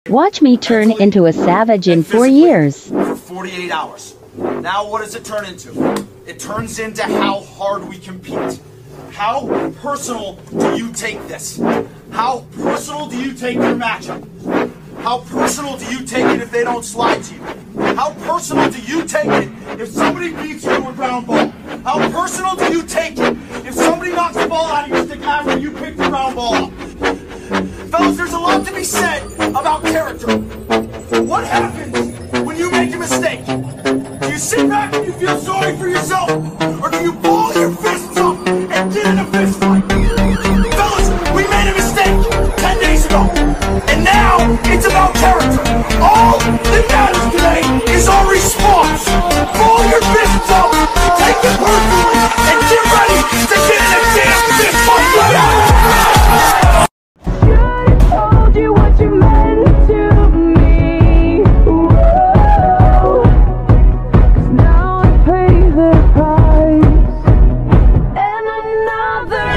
Watch me turn into a savage in 4 years. For 48 hours. Now what does it turn into? It turns into how hard we compete. How personal do you take this? How personal do you take your matchup? How personal do you take it if they don't slide to you? How personal do you take it if somebody beats you to a ground ball? How personal do you take it if somebody knocks the ball out of your stick after you pick the ground ball up? Fellas, there's a lot to be said about character. What happens when you make a mistake? Do you sit back and you feel sorry for yourself? Or do you ball your fists up and get in a fist fight? Fellas, we made a mistake 10 days ago. And now it's about character. All that matters today is our response. Ball your fists up, take it personally, and get ready to get in a damn fist fight right out. Told you what you meant to me. Whoa. 'Cause now I pay the price. And another.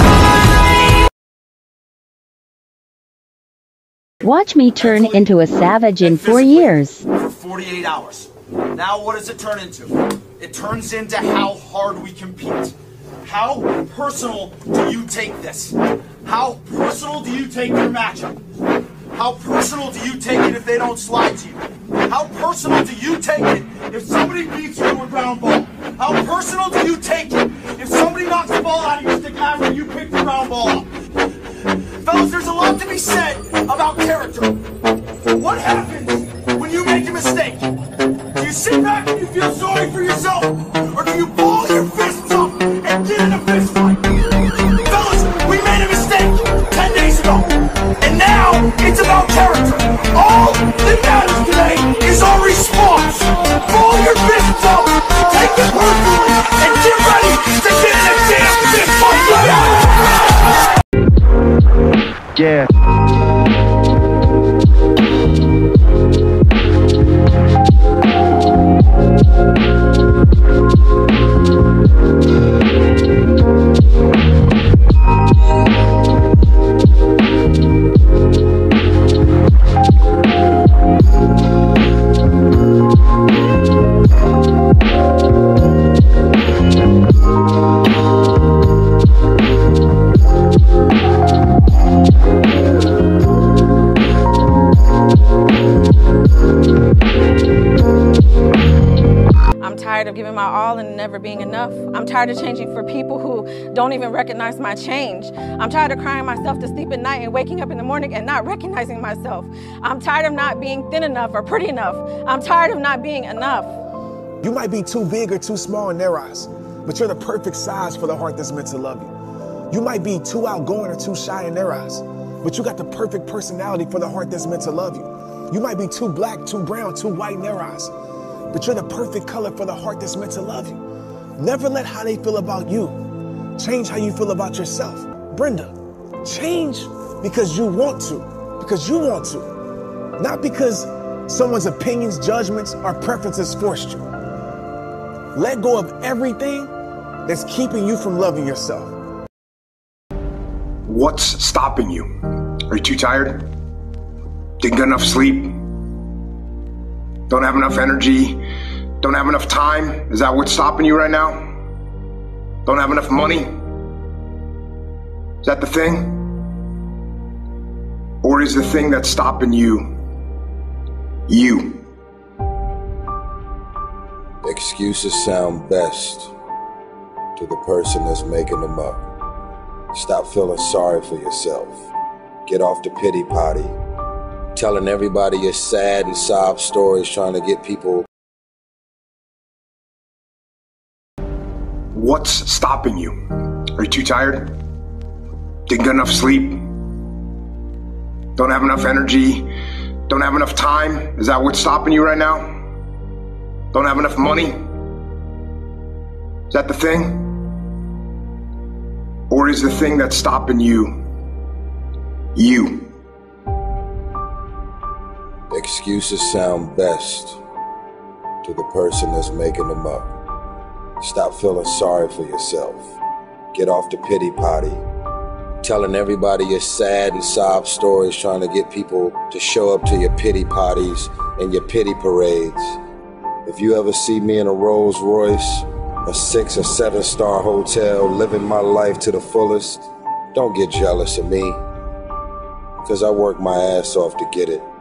Watch me turn into a savage in 4 years. For 48 hours. Now what does it turn into? It turns into how hard we compete. How personal do you take this? How personal do you take your matchup? How personal do you take it if they don't slide to you? How personal do you take it if somebody beats you to a ground ball? How personal do you take it if somebody knocks the ball out of your stick after you pick the ground ball up? Fellas, there's a lot to be said about character. What happens when you make a mistake? Do you sit back and you feel sorry for yourself? Or do you ball your fists up and get in a fist fight? Fellas, we made a mistake 10 days ago. And now it's about character. All that matters today is our response. Ball your fists up, take it personally, and get ready to get in a damn fist fight right out. Yeah. I'm tired of giving my all and never being enough. I'm tired of changing for people who don't even recognize my change. I'm tired of crying myself to sleep at night and waking up in the morning and not recognizing myself. I'm tired of not being thin enough or pretty enough. I'm tired of not being enough. You might be too big or too small in their eyes, but you're the perfect size for the heart that's meant to love you. You might be too outgoing or too shy in their eyes, but you got the perfect personality for the heart that's meant to love you. You might be too black, too brown, too white in their eyes, but you're the perfect color for the heart that's meant to love you. Never let how they feel about you change how you feel about yourself. Brenda, change because you want to, not because someone's opinions, judgments, or preferences forced you. Let go of everything that's keeping you from loving yourself. What's stopping you? Are you too tired? Didn't get enough sleep? Don't have enough energy? Don't have enough time? Is that what's stopping you right now? Don't have enough money? Is that the thing? Or is the thing that's stopping you, you? Excuses sound best to the person that's making them up. Stop feeling sorry for yourself. Get off the pity potty. Telling everybody your sad and sob stories, trying to get people. What's stopping you? Are you too tired? Didn't get enough sleep? Don't have enough energy? Don't have enough time? Is that what's stopping you right now? Don't have enough money? Is that the thing? Or is the thing that's stopping you, you? Excuses sound best to the person that's making them up. Stop feeling sorry for yourself. Get off the pity potty. telling everybody your sad and sob stories, trying to get people to show up to your pity parties and your pity parades. If you ever see me in a Rolls Royce, a 6 or 7 star hotel, living my life to the fullest, don't get jealous of me, because I work my ass off to get it.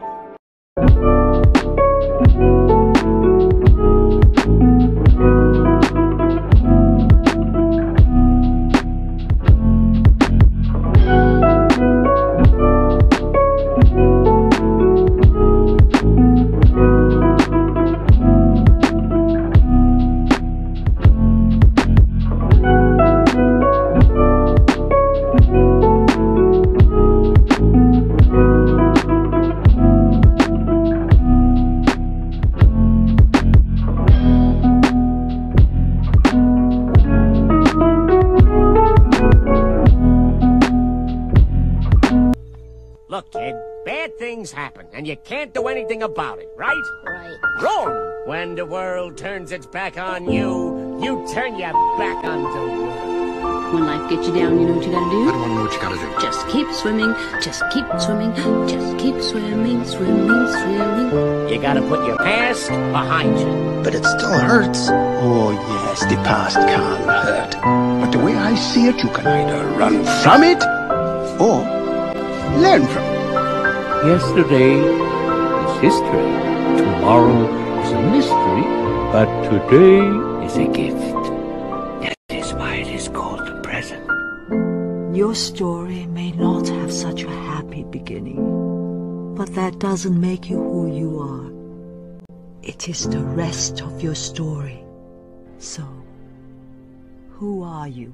Look, kid, bad things happen, and you can't do anything about it, right? Right. Wrong! When the world turns its back on you, you turn your back on the world. When life gets you down, you know what you gotta do? I don't want to know what you gotta do. Just keep swimming, just keep swimming, just keep swimming, swimming, swimming. You gotta put your past behind you. But it still hurts. Oh, yes, the past can hurt. But the way I see it, you can either run from it, or learn from it. Yesterday is history. Tomorrow is a mystery. But today is a gift. That is why it is called the present. Your story may not have such a happy beginning, but that doesn't make you who you are. It is the rest of your story. So, who are you?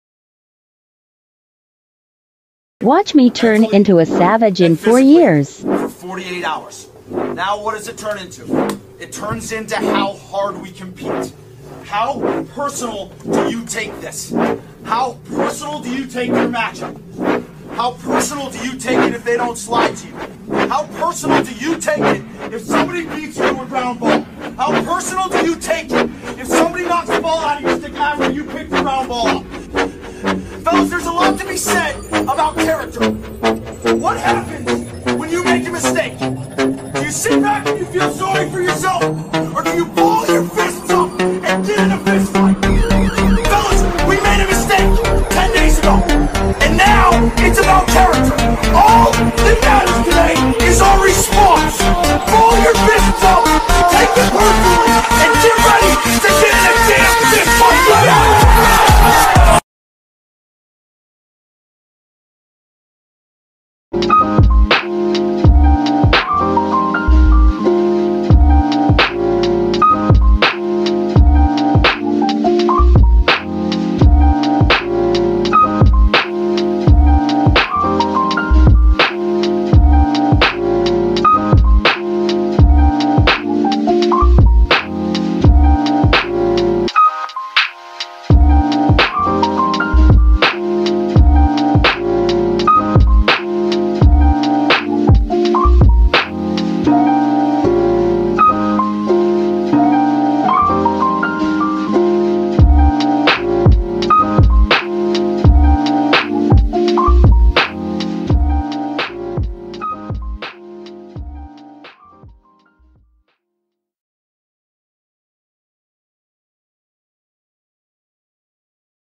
Watch me turn into a savage in 4 years. For 48 hours. Now what does it turn into? It turns into how hard we compete. How personal do you take this? How personal do you take your matchup? How personal do you take it if they don't slide to you? How personal do you take it if somebody beats you with ground ball? How personal do you take it if somebody knocks the ball out of your stick after you pick the ground ball up? Fellas, there's a lot to be said about character. What happens when you make a mistake? Do you sit back and you feel sorry for yourself?